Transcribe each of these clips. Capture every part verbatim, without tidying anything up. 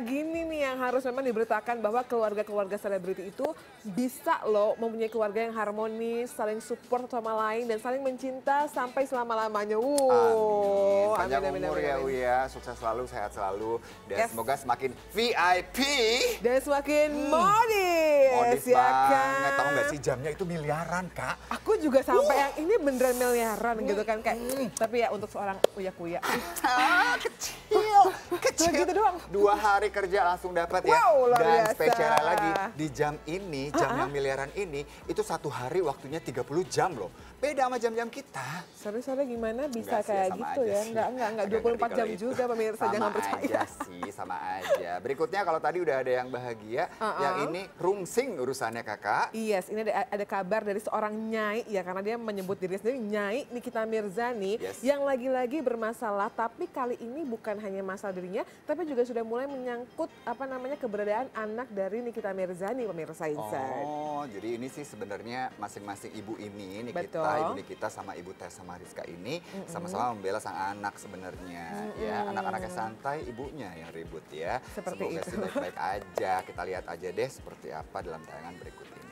kayak gini nih yang harus memang diberitakan bahwa keluarga-keluarga selebriti itu bisa loh mempunyai keluarga yang harmonis, saling support sama lain dan saling mencinta sampai selama-lamanya. Wow. Amin. Panjang amin, umur amin, amin, ya Uya, sukses selalu, sehat selalu dan yes. semoga semakin V I P dan semakin hmm. modis. Modis ya banget. Kan? Tahu nggak sih jamnya itu miliaran, Kak? Aku juga sampai uh. yang ini beneran miliaran uh. gitu kan kayak. Hmm. Tapi ya untuk seorang Uya-Kuya. Ah, kecil, kecil. Gitu doang. Dua hari kerja langsung dapat ya. Wow, dan biasa. spesialnya lagi di jam ini, jam uh -uh. yang miliaran ini, itu satu hari waktunya tiga puluh jam loh. Beda sama jam-jam kita. Sorry-sorry gimana bisa enggak kayak sih, gitu ya? Enggak, enggak, enggak dua puluh empat jam juga pemirsa, jangan percaya. Sama aja sih, sama aja. Berikutnya kalau tadi udah ada yang bahagia, uh -uh. yang ini rungsing urusannya kakak. Yes, ini ada, ada kabar dari seorang Nyai ya, karena dia menyebut diri sendiri Nyai Nikita Mirzani yes. yang lagi-lagi bermasalah, tapi kali ini bukan hanya masalah dirinya, tapi juga sudah mulai menyangkut apa namanya keberadaan anak dari Nikita Mirzani, pemirsa Insight. Oh, jadi ini sih sebenarnya masing-masing ibu ini, Nikita, Betul. ibu Nikita sama ibu Tessa Mariska ini sama-sama mm -hmm. membela sang anak sebenarnya. Mm -hmm. Ya, anak-anaknya santai, ibunya yang ribut ya. Seperti Semoga itu. sih baik-baik aja. Kita lihat aja deh seperti apa dalam tayangan berikut ini.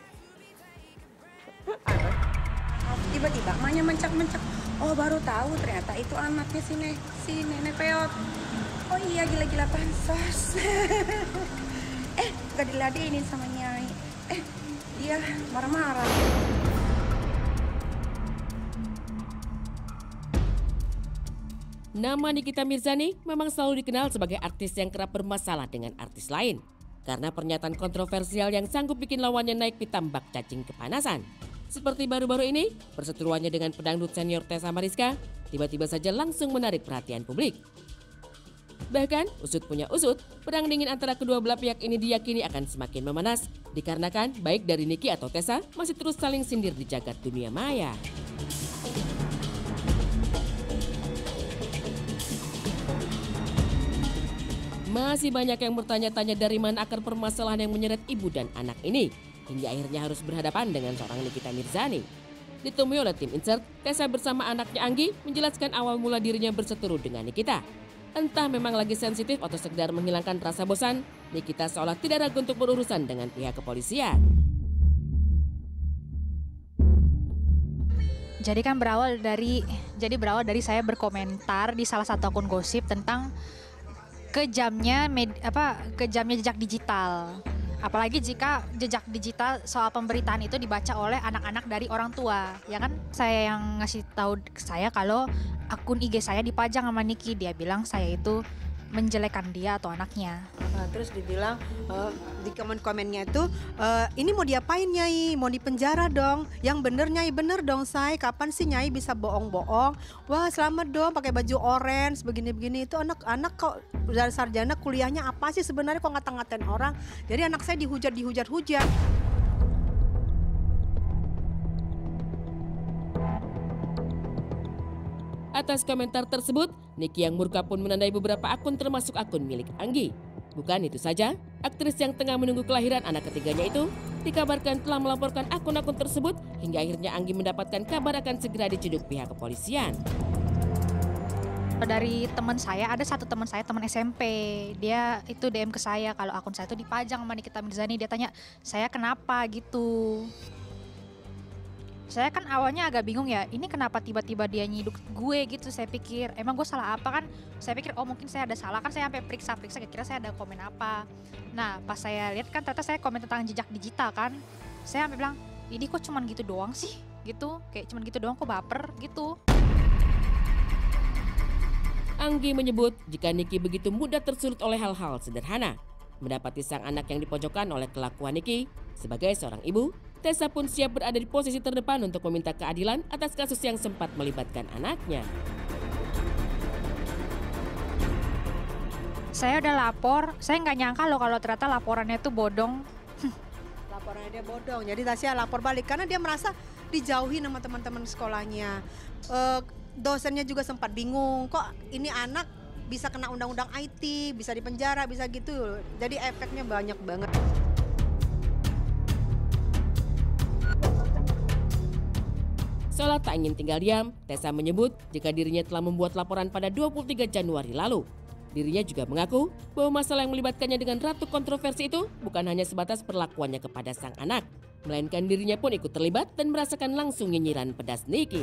Tiba-tiba emaknya mencak-mencak. Oh baru tahu ternyata itu anaknya si, ne si nenek peot. Oh iya gila-gila pansos. eh gak diladenin sama Nyai. Eh dia marah-marah. Nama Nikita Mirzani memang selalu dikenal sebagai artis yang kerap bermasalah dengan artis lain. Karena pernyataan kontroversial yang sanggup bikin lawannya naik pitambak cacing kepanasan. Seperti baru-baru ini, perseteruannya dengan pedangdut senior Tessa Mariska tiba-tiba saja langsung menarik perhatian publik. Bahkan, usut punya usut, perang dingin antara kedua belah pihak ini diyakini akan semakin memanas dikarenakan baik dari Niki atau Tessa masih terus saling sindir di jagat dunia maya. Masih banyak yang bertanya-tanya dari mana akar permasalahan yang menyeret ibu dan anak ini, hingga akhirnya harus berhadapan dengan seorang Nikita Mirzani. Ditemui oleh tim Insert, Tessa bersama anaknya Anggi menjelaskan awal mula dirinya berseteru dengan Nikita. Entah memang lagi sensitif atau sekedar menghilangkan rasa bosan, Nikita seolah tidak ragu untuk berurusan dengan pihak kepolisian. Jadi kan berawal dari, jadi berawal dari saya berkomentar di salah satu akun gosip tentang kejamnya med, apa kejamnya jejak digital. Apalagi jika jejak digital soal pemberitaan itu dibaca oleh anak-anak dari orang tua. Ya kan saya yang ngasih tahu saya kalau akun I G saya dipajang sama Niki. Dia bilang saya itu menjelekkan dia atau anaknya. Uh, terus dibilang uh, di komen-komennya itu uh, ini mau diapain Nyai? Mau dipenjara dong. Yang bener Nyai, bener dong Say. Kapan sih Nyai bisa bohong-bohong? Wah selamat dong pakai baju orange begini-begini. Itu anak-anak kok udah sarjana kuliahnya apa sih sebenarnya kok ngata-ngatain orang. Jadi anak saya dihujat dihujat-hujat. Atas komentar tersebut, Niki yang murka pun menandai beberapa akun termasuk akun milik Anggi. Bukan itu saja, aktris yang tengah menunggu kelahiran anak ketiganya itu dikabarkan telah melaporkan akun-akun tersebut hingga akhirnya Anggi mendapatkan kabar akan segera diciduk pihak kepolisian. Dari teman saya, ada satu teman saya, teman S M P, dia itu D M ke saya kalau akun saya itu dipajang sama Nikita Mirzani. Dia tanya, saya kenapa gitu. Saya kan awalnya agak bingung ya, ini kenapa tiba-tiba dia nyiduk gue gitu. Saya pikir, emang gue salah apa kan? Saya pikir, oh mungkin saya ada salah kan, saya sampai periksa-periksa, kira-kira saya ada komen apa. Nah pas saya lihat kan ternyata saya komen tentang jejak digital kan. Saya sampai bilang, ini kok cuman gitu doang sih? Gitu, kayak cuman gitu doang kok baper gitu. Anggi menyebut jika Niki begitu mudah tersulut oleh hal-hal sederhana. Mendapati sang anak yang dipojokkan oleh kelakuan Niki, sebagai seorang ibu, Tessa pun siap berada di posisi terdepan untuk meminta keadilan atas kasus yang sempat melibatkan anaknya. Saya udah lapor, saya nggak nyangka loh kalau ternyata laporannya itu bodong. Laporannya dia bodong, jadi Tasya lapor balik karena dia merasa dijauhi sama teman-teman sekolahnya. E, dosennya juga sempat bingung, kok ini anak bisa kena undang-undang I T, bisa dipenjara, bisa gitu. Jadi efeknya banyak banget. Seolah tak ingin tinggal diam, Tessa menyebut jika dirinya telah membuat laporan pada dua puluh tiga Januari lalu. Dirinya juga mengaku bahwa masalah yang melibatkannya dengan ratu kontroversi itu bukan hanya sebatas perlakuannya kepada sang anak, melainkan dirinya pun ikut terlibat dan merasakan langsung nyinyiran pedas Niki.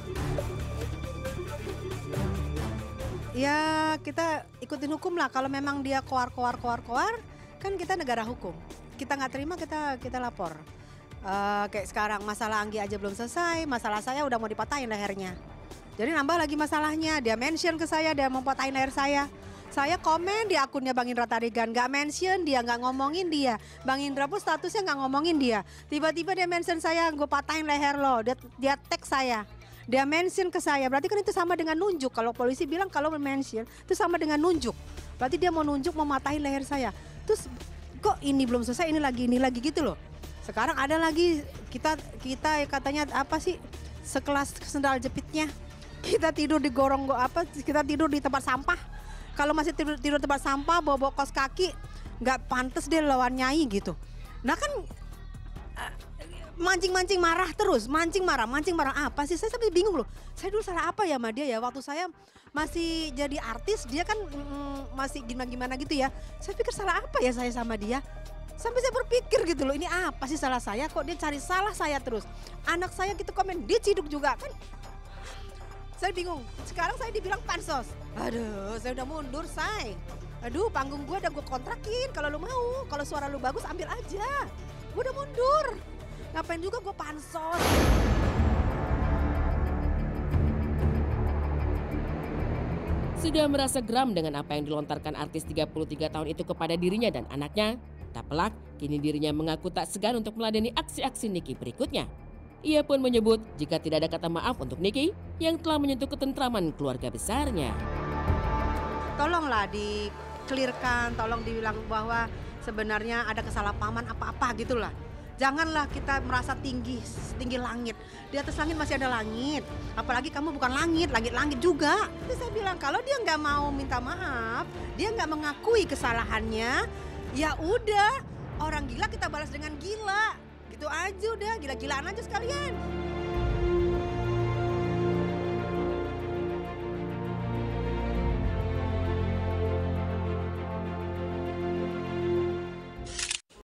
Ya kita ikutin hukum lah, kalau memang dia koar-koar-koar-koar, kan kita negara hukum. Kita nggak terima, kita kita lapor. Uh, kayak sekarang masalah Anggi aja belum selesai, masalah saya udah mau dipatahin lehernya. Jadi nambah lagi masalahnya, dia mention ke saya, dia mau patahin leher saya. Saya komen di akunnya Bang Indra Tarigan, nggak mention dia, nggak ngomongin dia. Bang Indra pun statusnya nggak ngomongin dia. Tiba-tiba dia mention saya, gue patahin leher lo, dia, dia tag saya. Dia mention ke saya, berarti kan itu sama dengan nunjuk. Kalau polisi bilang kalau mention itu sama dengan nunjuk. Berarti dia mau nunjuk, mau matahin leher saya. Terus kok ini belum selesai, ini lagi, ini lagi gitu loh. Sekarang ada lagi, kita kita katanya apa sih, sekelas sendal jepitnya. Kita tidur di gorong, apa, kita tidur di tempat sampah. Kalau masih tidur, tidur tempat sampah, bawa-bawa kos kaki, nggak pantas dia lawan Nyai gitu. Nah kan mancing-mancing marah terus, mancing marah, mancing marah apa sih? Saya sampai bingung loh. Saya dulu salah apa ya sama dia ya? Waktu saya masih jadi artis, dia kan mm, masih gimana-gimana gitu ya. Saya pikir salah apa ya saya sama dia? Sampai saya berpikir gitu loh, ini apa sih salah saya? Kok dia cari salah saya terus? Anak saya gitu komen, dia ciduk juga kan? Saya bingung, sekarang saya dibilang pansos. Aduh, saya udah mundur, say. Aduh, panggung gue udah gue kontrakin. Kalau lu mau, kalau suara lu bagus ambil aja. Gue udah mundur. Ngapain juga gue pansos. Sudah merasa geram dengan apa yang dilontarkan artis tiga puluh tiga tahun itu kepada dirinya dan anaknya, tak pelak kini dirinya mengaku tak segan untuk meladeni aksi-aksi Niki berikutnya. Ia pun menyebut jika tidak ada kata maaf untuk Niki yang telah menyentuh ketentraman keluarga besarnya. Tolonglah di-clearkan, tolong dibilang bahwa sebenarnya ada kesalahpahaman apa-apa gitulah. Janganlah kita merasa tinggi, tinggi langit. Di atas langit masih ada langit. Apalagi kamu bukan langit, langit-langit juga. Jadi saya bilang kalau dia nggak mau minta maaf, dia nggak mengakui kesalahannya, ya udah, orang gila kita balas dengan gila. Gitu aja udah, gila-gilaan aja sekalian.